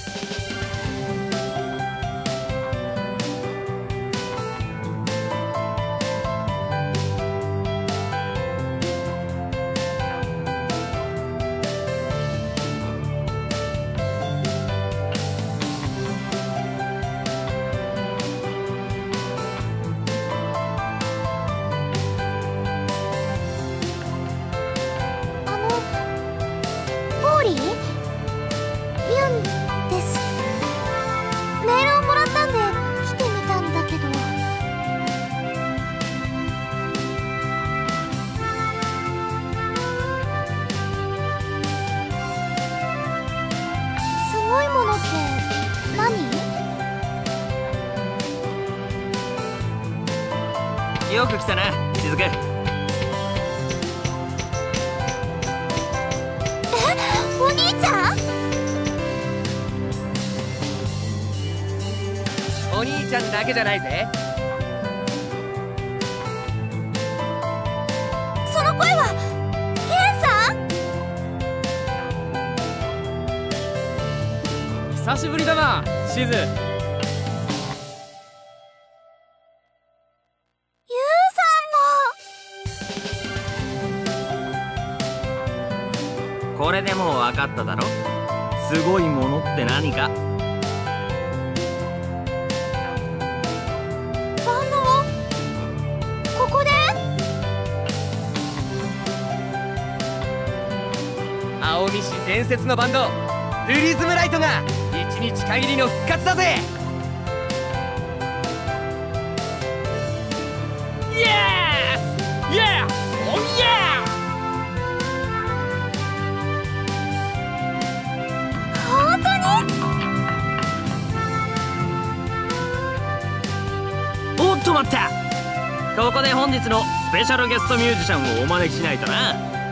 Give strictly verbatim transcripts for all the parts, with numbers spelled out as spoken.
よく来たな、しずく。え、 お兄ちゃん？ お兄ちゃんだけじゃないぜ。 その声はケンさん？ 久しぶりだな、しず。 これでもう分かっただろ。すごいものって何か。 バンドをここで？ 青海市伝説のバンドプリズムライトが一日限りの復活だぜ。イエス！イエー！おイエー！ おっと待った、ここで本日のスペシャルゲストミュージシャンをお招きしないとな。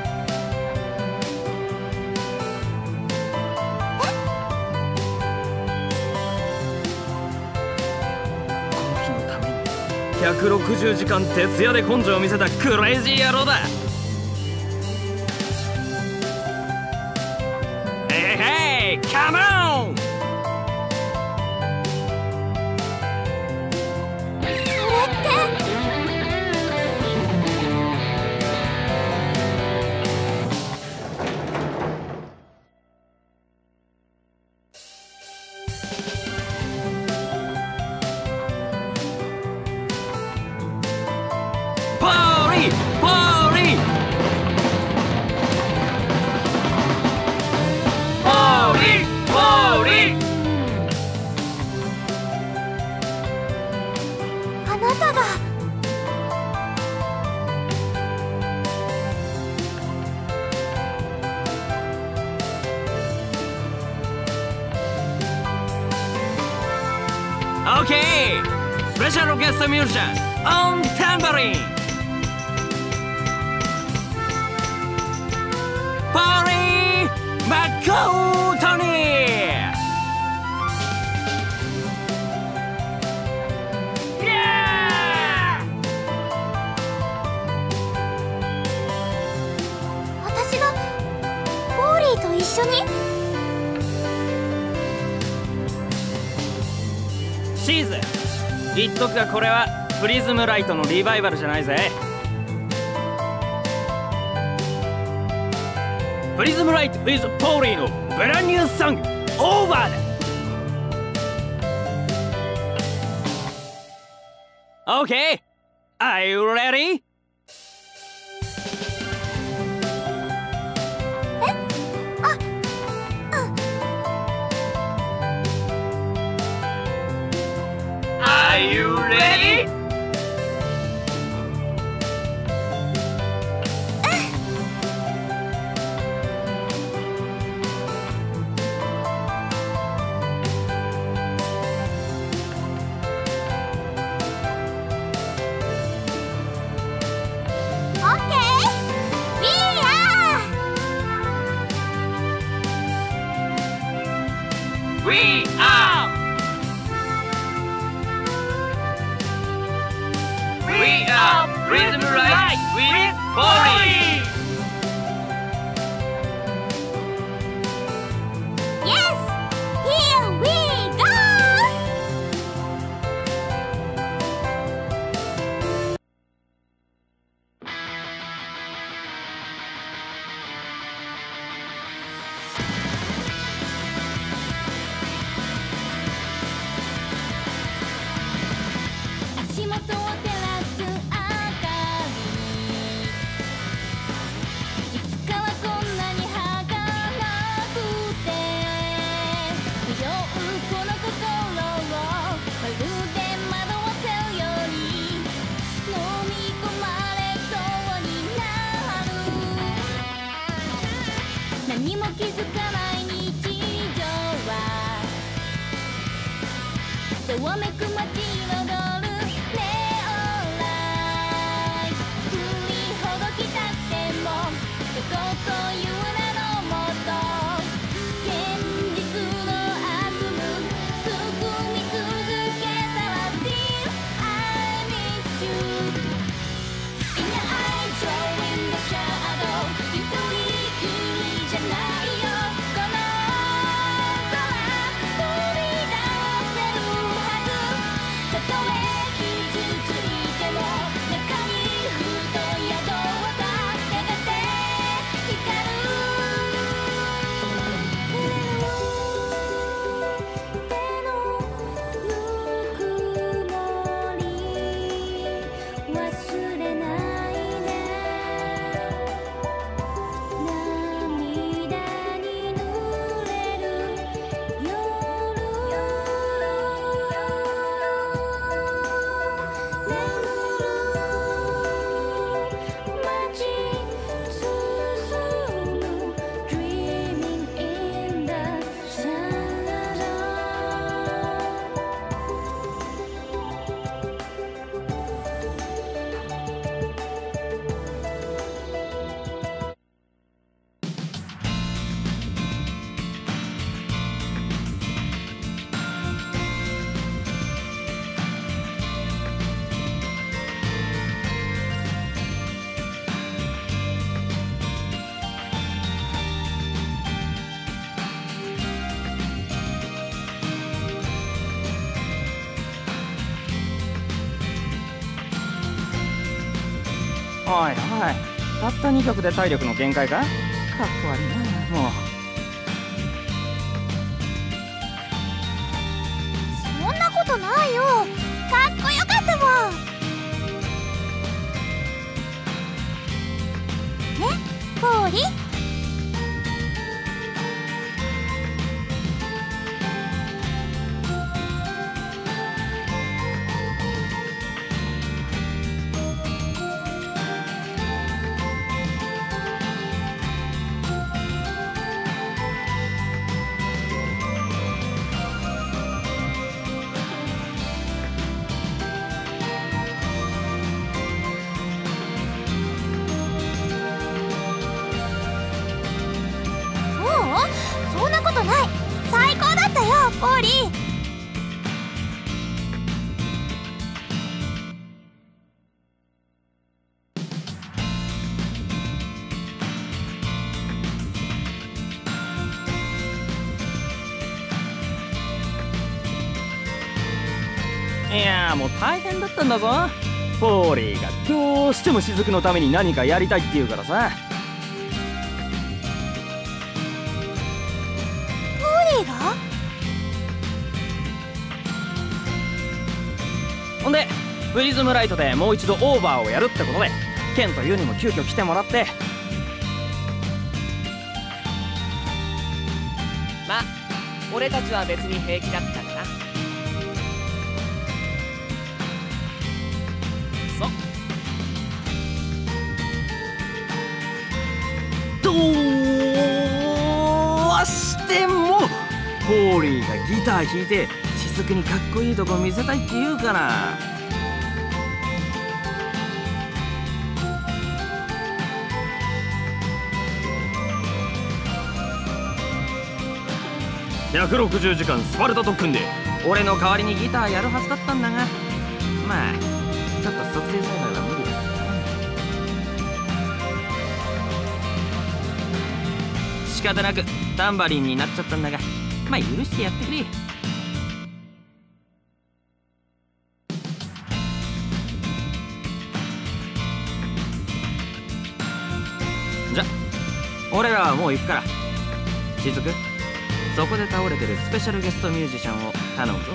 この日のためにひゃくろくじゅうじかん徹夜で根性を見せたクレイジー野郎だ。ヘイヘイカモン！ あなたが。 オッケー、スペシャルゲストミュージシャンオンタンバリン。ポーリー・マッコートニー。 私がポーリーと一緒に？ シーズ、言っとくがこれはプリズムライトのリバイバルじゃないぜ。プリズムライト with ポーリーのブランニューソングオーバーだ。OK? Are you ready? ？Are you ready? Okay! We are! We are! We are Rhythm Right with Pori! Yes! Here ざわめく街彩るネオンライト振りほどきたってもどこという名のもと現実の悪夢すぐに続けたら Still I miss you In the eye drawing the shadow 一人きりじゃないよこの空飛び出せるはずたとえ傷ついても中にふと宿ったやがて光る手のぬくもり忘れないで涙に濡れる夜眠る街進む Dreaming in the shadow おいおい、たったにきょくで体力の限界か？かっこ悪いな、もう。 そんなことないよ。かっこよかったもんね、ポーリ。そんなことない。最高だったよ、ポーリー。 いやー、もう大変だったんだぞ。ポーリーがどうしても雫のために何かやりたいって言うからさ。 ポーリーが？ ほんでプリズムライトでもう一度オーバーをやるってことでケンとユにも急遽来てもらって。 まあ俺たちは別に平気だったかな。そどうしてもポーリーがギター弾いて雫にかっこいいとこ見せたいって言うから。ひゃくろくじゅうじかんスパルタ特訓で俺の代わりにギターやるはずだったんだが、まあちょっと促成栽培は無理だったな。仕方なくタンバリンになっちゃったんだが、まあ許してやってくれ。じゃ俺らはもう行くから。雫、そこで倒れてるスペシャルゲストミュージシャンを頼むぞ。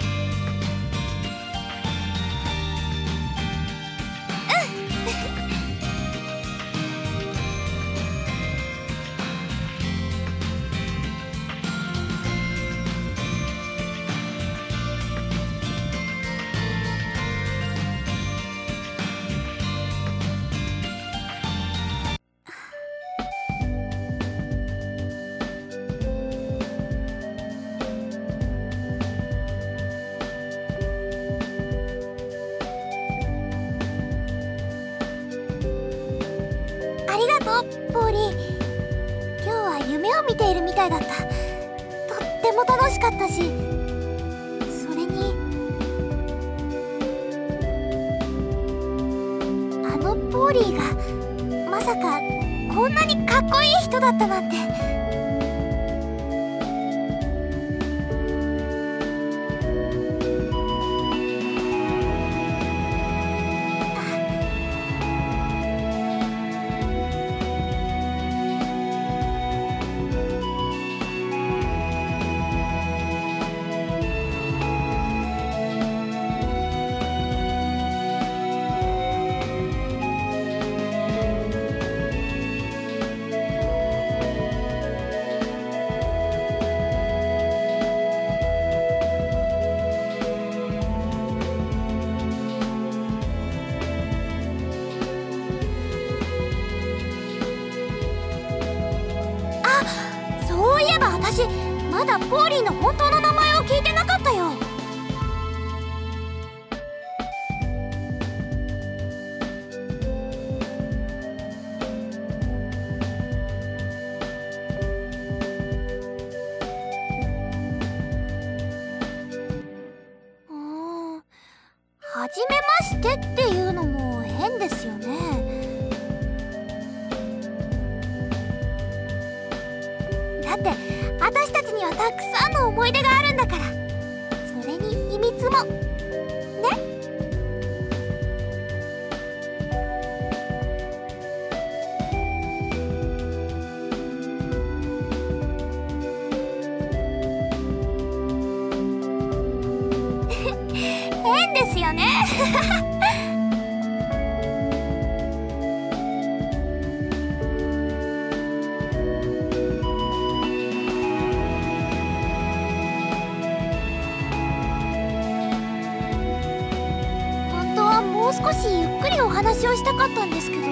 たいだった。とっても楽しかったし、それにあのポーリーがまさかこんなにかっこいい人だったなんて。私まだポーリーの本当の名前を聞いてなかったよ。うーん、はじめましてっていうのも変ですよね。だって私たちにはたくさんの思い出があるんだから。それに秘密もね。変ですよね。もう少しゆっくりお話をしたかったんですけど。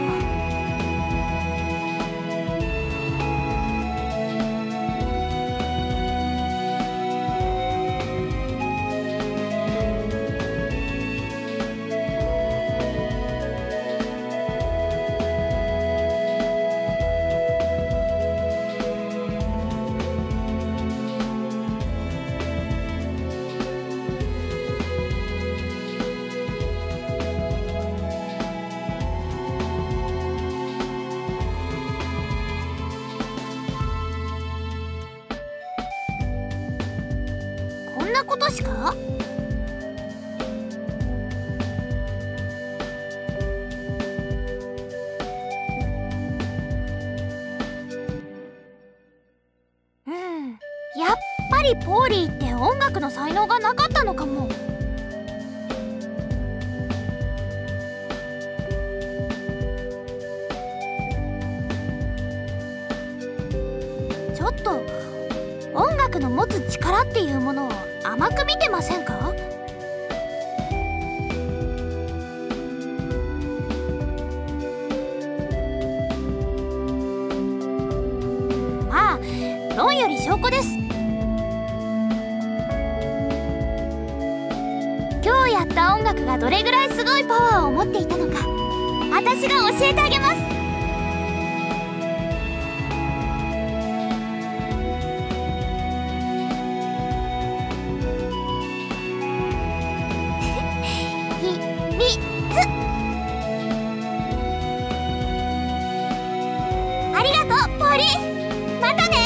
こんなことしか？うん、やっぱりポーリーって音楽の才能がなかったのかも。ちょっと音楽の持つ力っていうものを甘く見てませんか？まあ論より証拠です。今日やった音楽がどれぐらいすごいパワーを持っていたのか、私が教えてあげます。ありがとうポーリー、またね。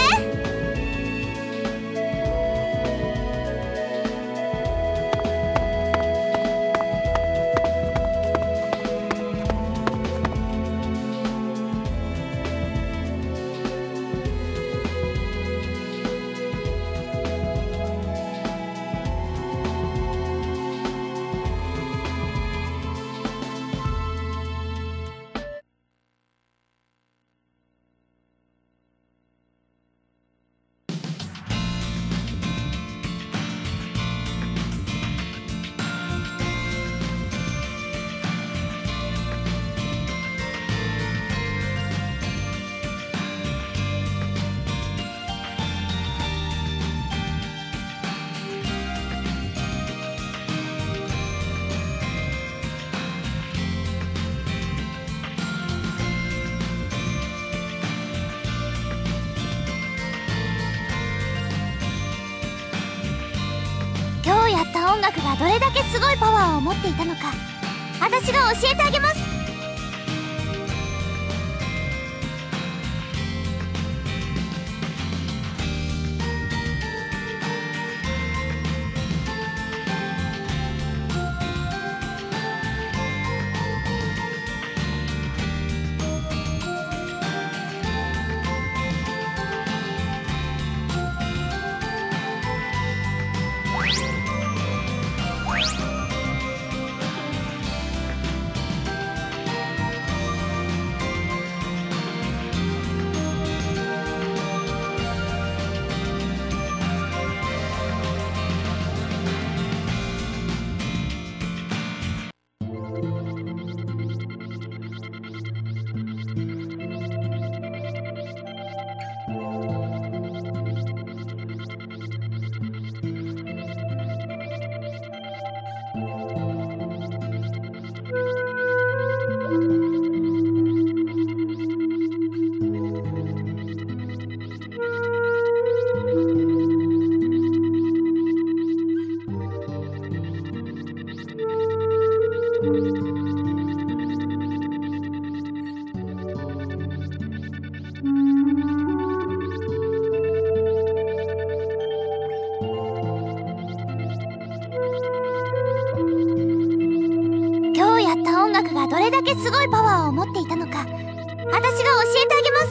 やった音楽がどれだけすごいパワーを持っていたのか、私が教えてあげます。どれだけすごいパワーを持っていたのか、私が教えてあげます。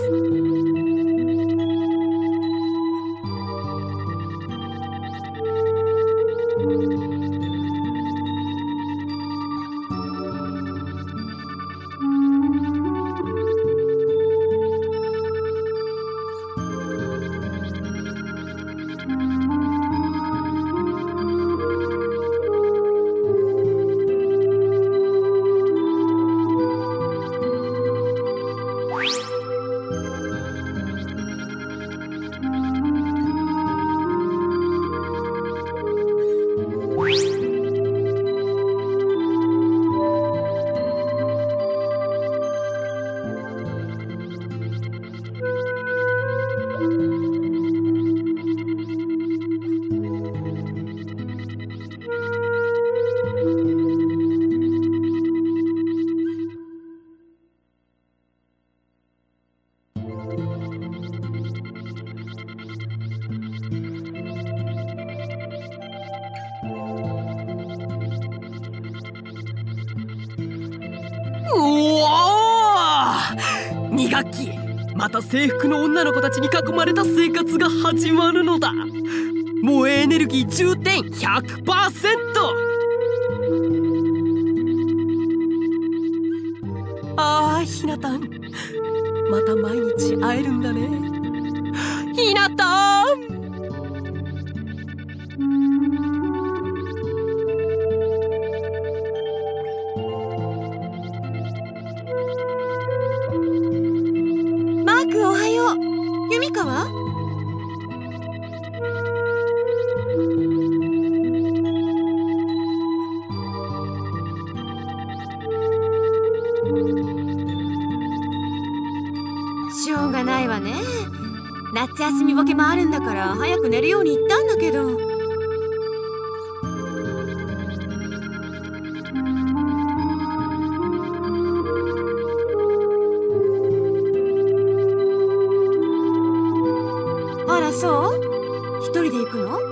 に学期、また制服の女の子たちに囲まれた生活が始まるのだ。萌えエネルギー充填 ひゃくパーセント。 あー、ひなたん、また毎日会えるんだね。ひなたん、 ユミカは？しょうがないわね。夏休みボケもあるんだから早く寝るように言ったんだけど。あら、そう？一人で行くの？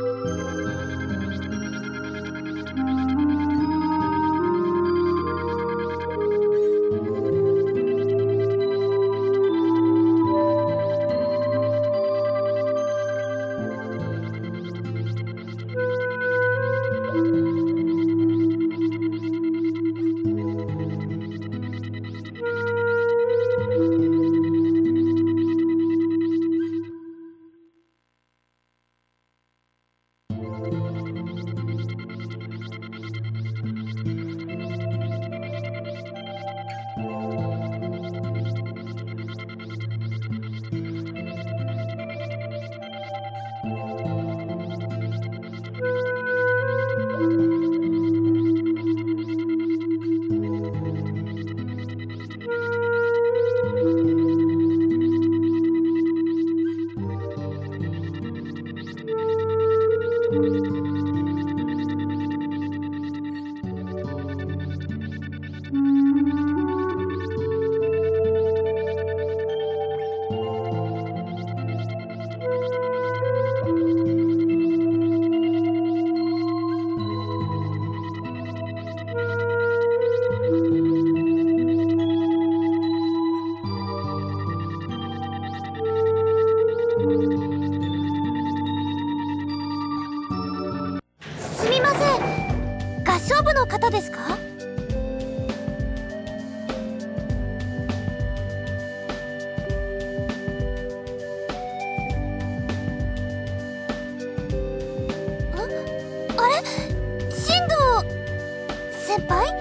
唱部の方ですか？あれ、進藤先輩？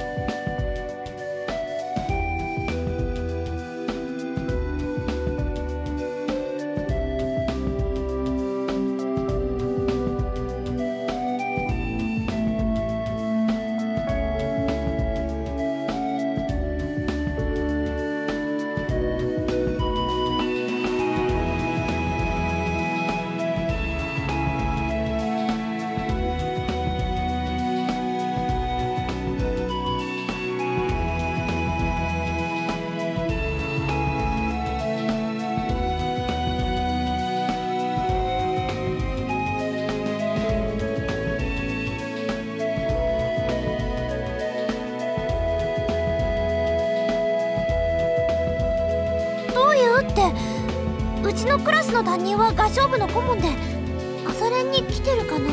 うちのクラスの担任は合唱部の顧問で朝練に来てるかなと。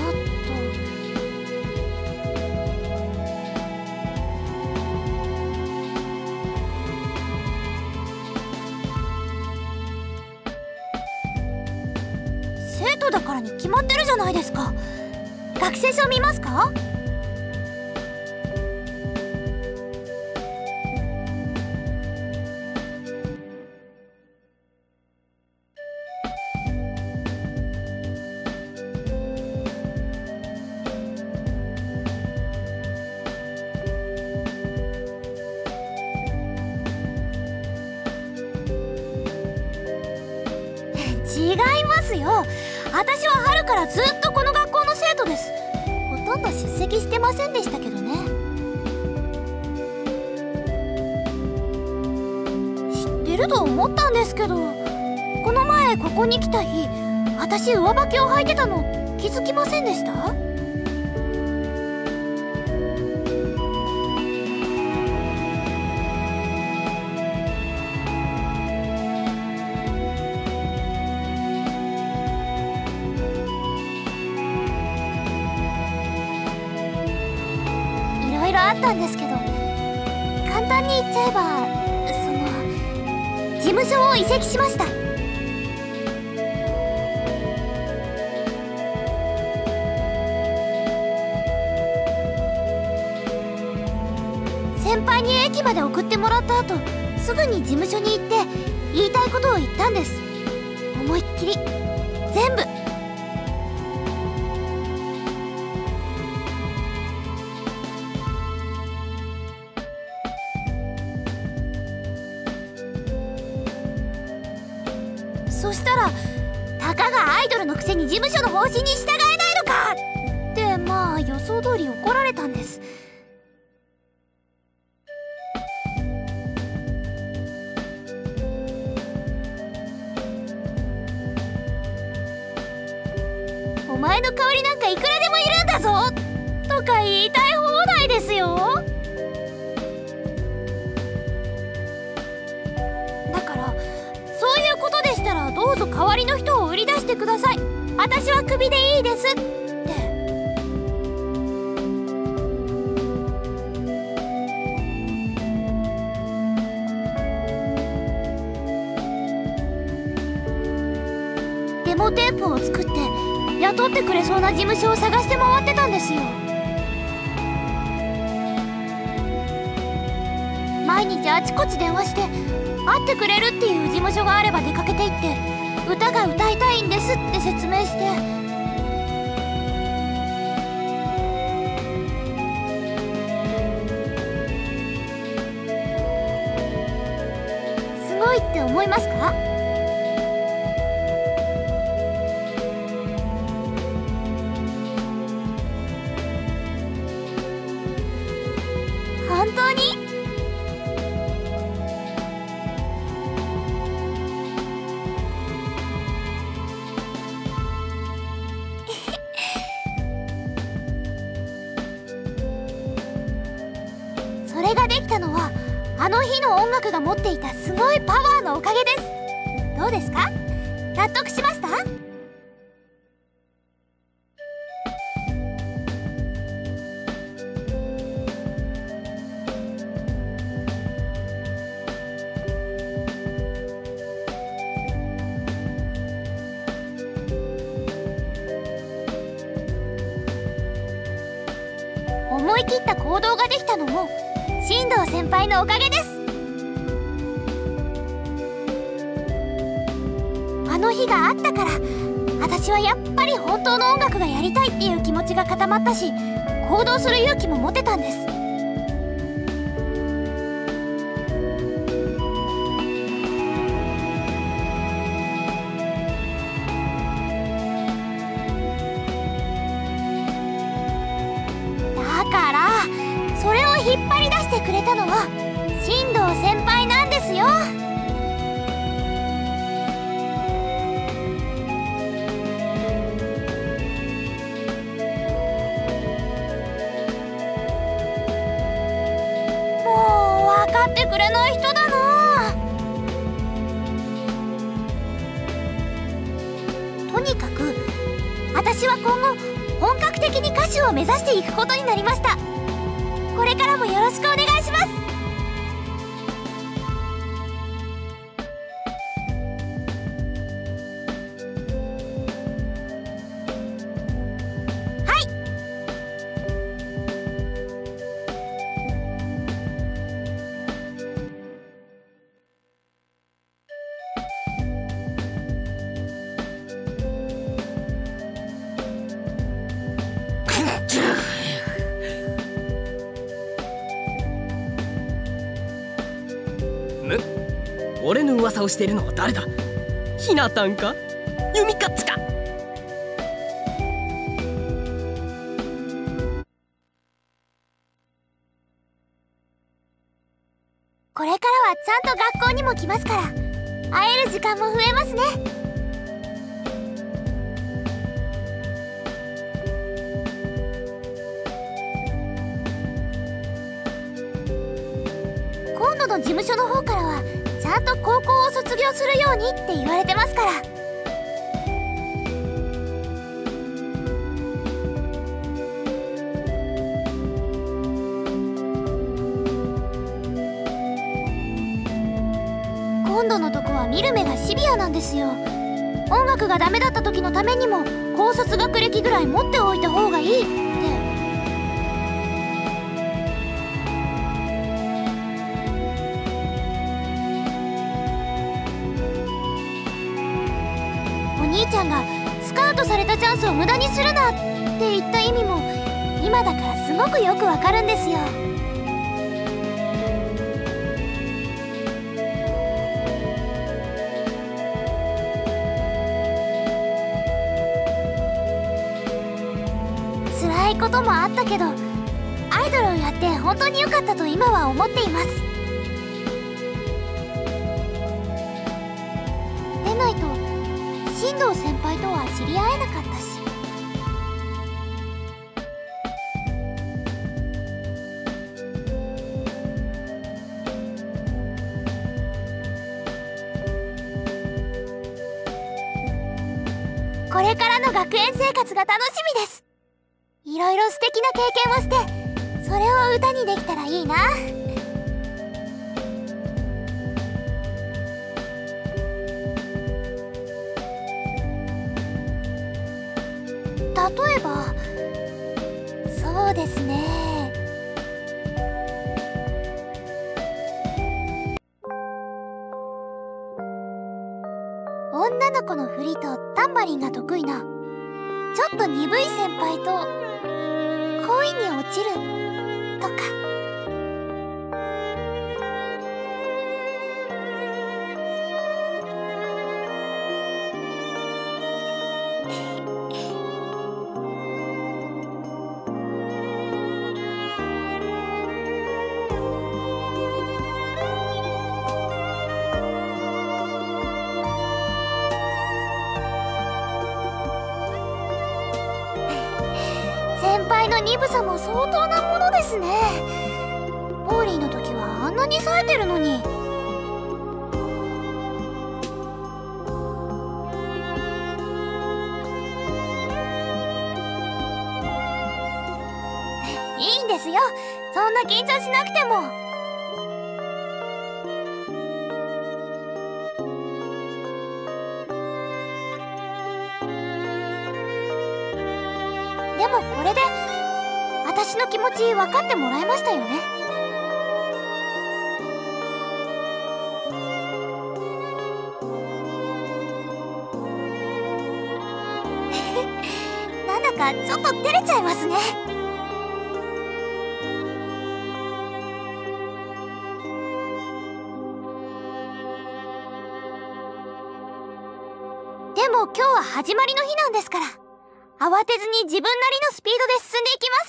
生徒だからに決まってるじゃないですか。学生証見ますか？違いますよ。私は春からずっとこの学校の生徒です。ほとんど出席してませんでしたけどね。知ってると思ったんですけど、この前ここに来た日、私上履きを履いてたの気づきませんでした？あったんですけど、簡単に言っちゃえば、その事務所を移籍しました。先輩に駅まで送ってもらった後、すぐに事務所に行って言いたいことを言ったんです。思いっきり全部。そしたら、たかがアイドルのくせに事務所の方針に従えないのかって、まあ予想通り怒られたんです。お前の代わりなんかいくらでもいるんだぞとか言いたい放題ですよ。だからそういうことでしたら、どうぞ代わりの人を売り出してください。私はクビでいいですって。デモテープを作って雇ってくれそうな事務所を探して回ってたんですよ。毎日あちこち電話して会ってくれるっていう事務所があれば出かけていって、歌が歌いたいんですって説明して、すごいって思いますか？本当に？それができたのは、あの日の音楽が持っていたすごいパワーのおかげです。どうですか？納得しました？ 思い切った行動ができたのも進藤先輩のおかげです。あの日があったから私はやっぱり本当の音楽がやりたいっていう気持ちが固まったし、行動する勇気も持てたんです。だからそれを引っ張り出してくれたのは進藤先輩なんですよ。分かってくれない人だな。とにかく私は今後本格的に歌手を目指していくことになりました。これからもよろしくお願いします。 む俺の噂をしているのは誰だ？ひなたんか？ユミカッチか？ これからはちゃんと学校にも来ますから会える時間も増えますね。今度の事務所の方からはちゃんと高校を卒業するようにって言われてますから。今度のとこは見る目がシビアなんですよ。音楽がダメだった時のためにも高卒学歴ぐらい持っておいた方がいいって。お兄ちゃんがスカウトされたチャンスを無駄にするなって言った意味も今だからすごくよくわかるんですよ。辛いこともあったけどアイドルをやって本当に良かったと今は思っています。でないと進藤先輩とは知り合えなかったし。これからの学園生活が楽しみです。いろいろ素敵な経験をしてそれを歌にできたらいいな。例えばそうですね、女の子の振りとタンバリンが得意なちょっと鈍い先輩と恋に落ちるとか。先輩の鈍さも相当なものですね。ポーリーの時はあんなに冴えてるのに。いいんですよ、そんな緊張しなくても。でもこれで私私の気持ち分かってもらえましたよね。なんだかちょっと照れちゃいますね。でも今日は始まりの日なんですから、慌てずに自分なりのスピードで進んでいきます。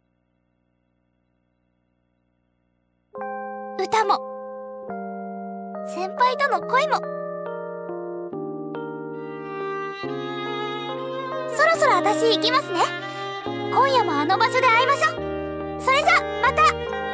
歌も先輩との恋も、そろそろ私行きますね。今夜もあの場所で会いましょう。それじゃまた。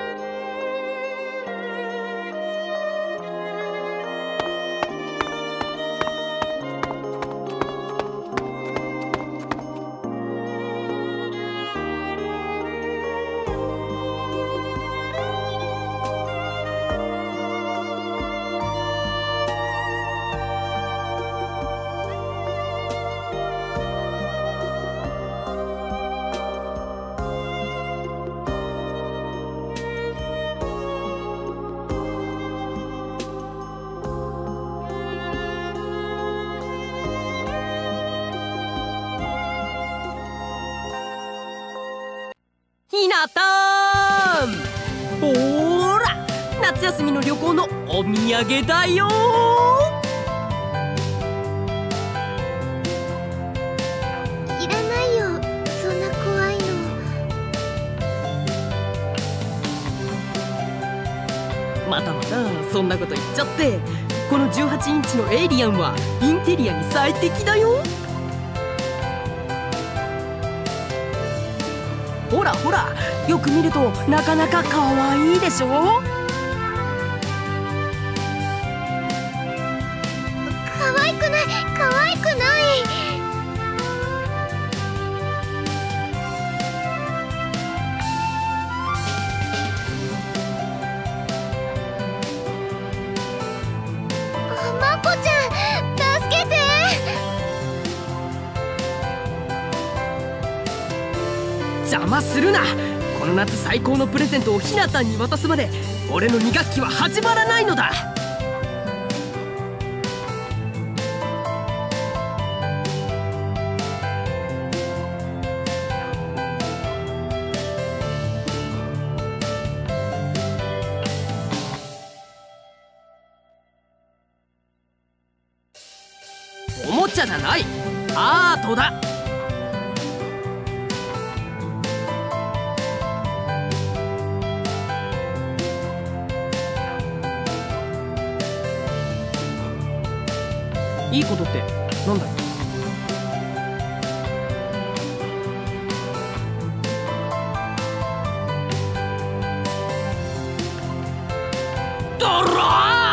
ひなたーん、ほーら夏休みの旅行のお土産だよ。 いらないよ、そんな怖いの。 またまたそんなこと言っちゃって、このじゅうはちインチのエイリアンはインテリアに最適だよ。ほらほら、よく見るとなかなかかわいいでしょ。 可愛くない、可愛くない。あ、まこちゃん助けて。 邪魔するな。この夏最高のプレゼントをひなたんに渡すまで俺のに学期は始まらないのだ。おもちゃじゃない、アートだ。いいことってなんだよ。ドロー！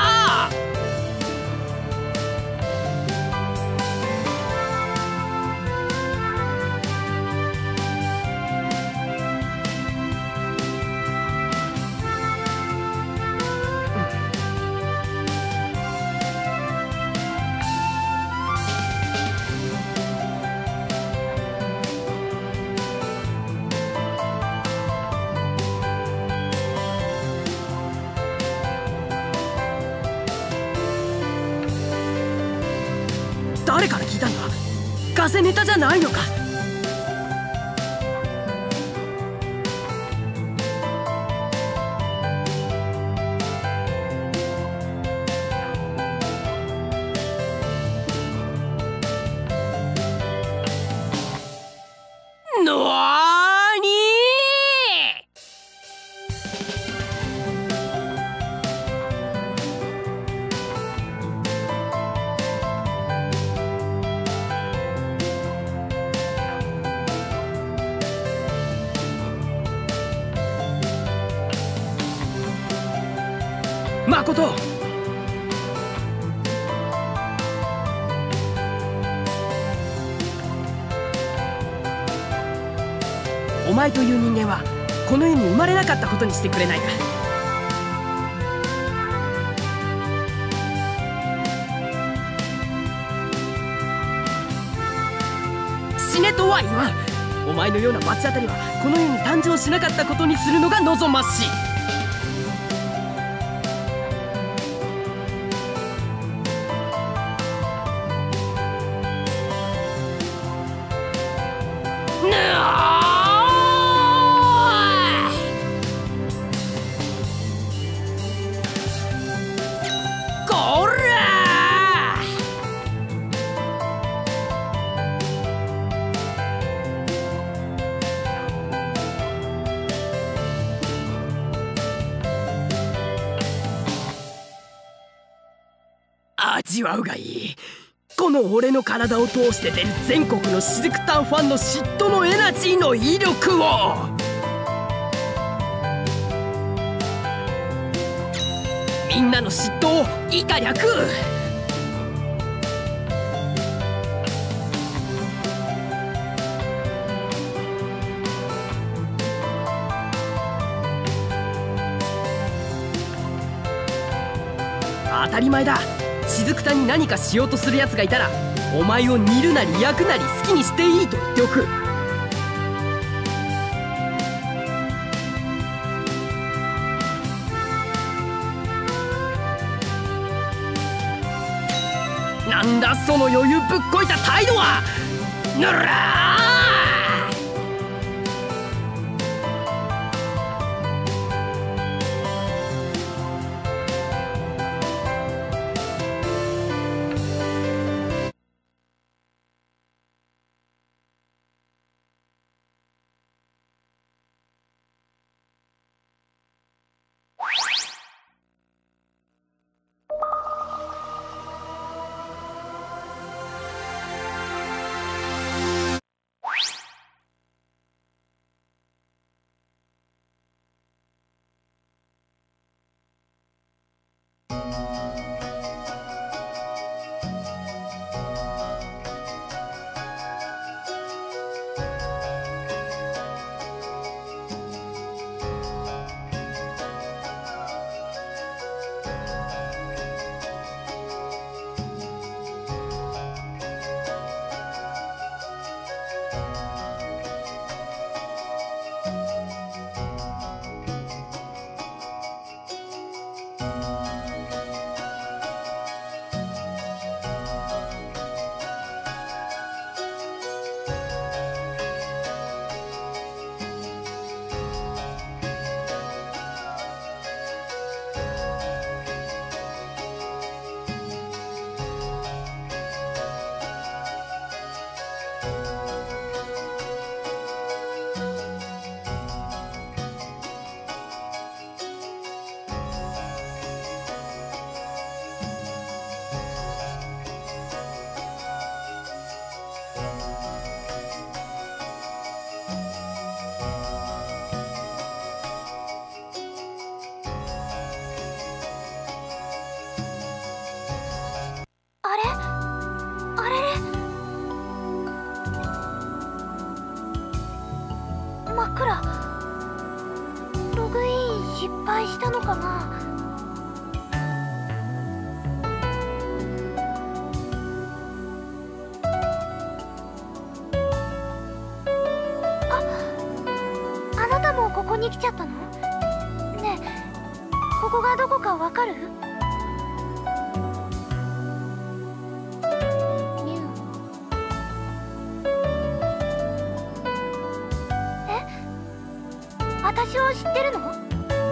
誰から聞いたんだ？ガセネタじゃないのか？のーにー。誠、お前という人間はこの世に生まれなかったことにしてくれないか。死ねとは言わん。 お前のような罰当たりはこの世に誕生しなかったことにするのが望ましい。味わうがいい。この俺の体を通して出る全国のしずくたんファンの嫉妬のエナジーの威力を。みんなの嫉妬を以下略。当たり前だ。しずくたんに何かしようとするやつがいたら、お前を煮るなり焼くなり好きにしていいと言っておく。なんだその余裕ぶっこいた態度は。ぬらー。 ログイン失敗したのかな。あ、あなたもここに来ちゃったの？ねえ、ここがどこかわかる？私を知ってるの？うん。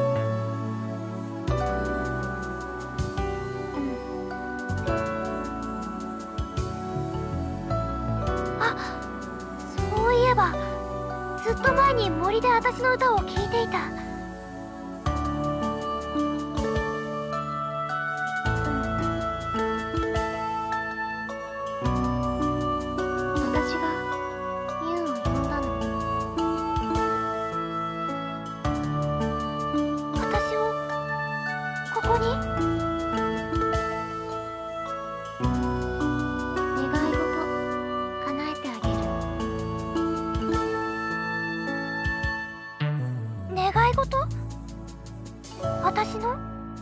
あ、そういえばずっと前に森で私の歌を聴いていた。願い事？私の？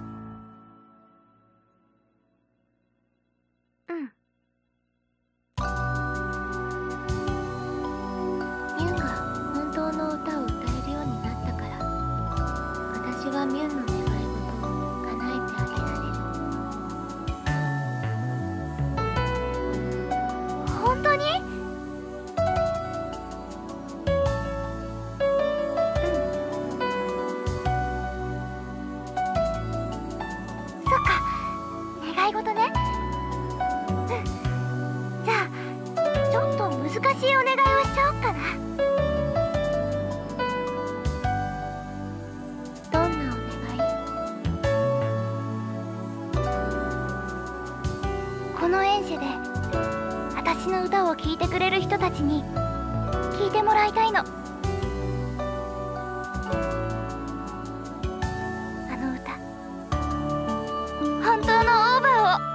うん。ミュンがミュンの願い事を叶えてあげられる。本当に？そっか、願い事ね。うん。じゃあちょっと難しいお願いをしちゃおっかな。どんなお願い？この演者で私の歌を聴いてくれる人たちに聴いてもらいたいの。あの歌、本当のオーバーを。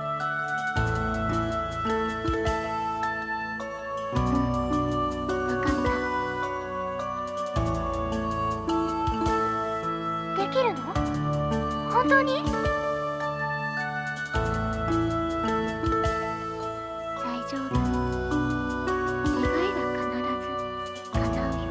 分かった。できるの？本当に？大丈夫。願いが必ず叶うよ。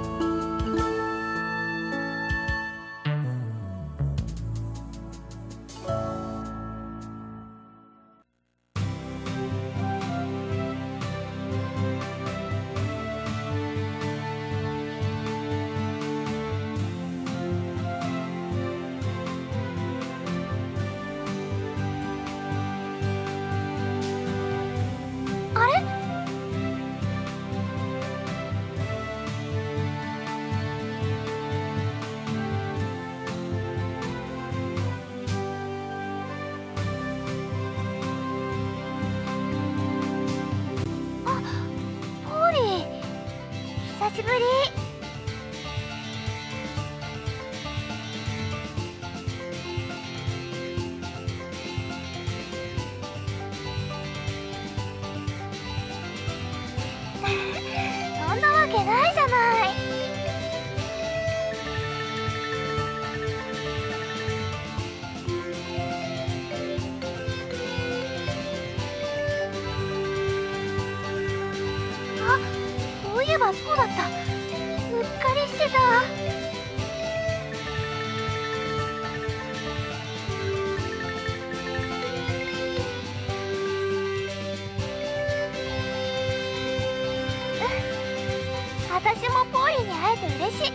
あれ？あ、ポーリー、久しぶり。そんなわけないじゃない。あ、そういえばそうだった。うっかりしてた。私もポーリーに会えて嬉しい。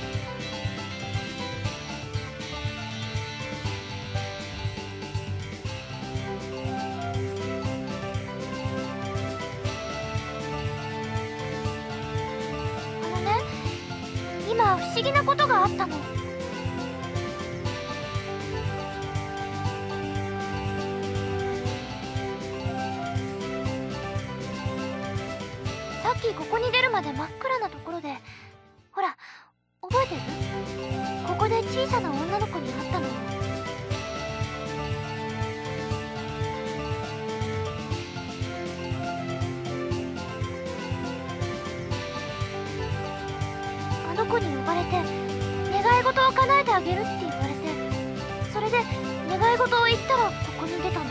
あのね、今不思議なことがあったの。さっきここに出るまで真っ暗なところで、ほら、覚えてる？ここで小さな女の子に会ったの。あの子に呼ばれて願い事を叶えてあげるって言われて、それで願い事を言ったらここに出たの。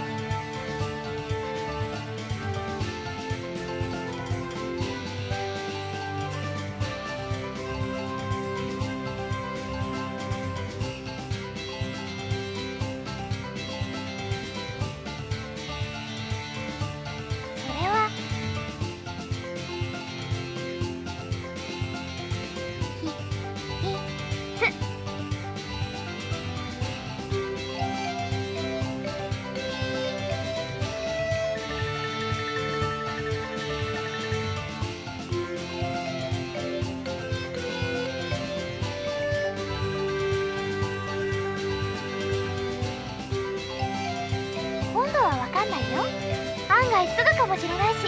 案外すぐかもしれないし。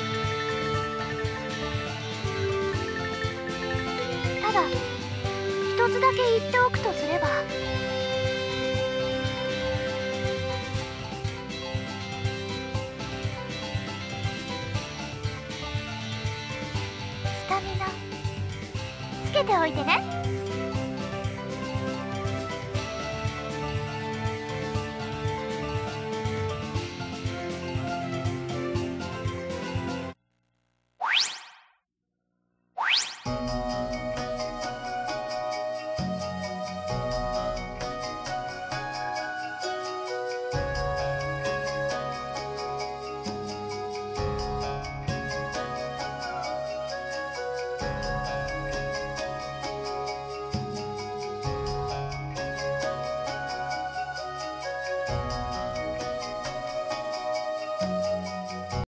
ただ一つだけ言っておくとすれば、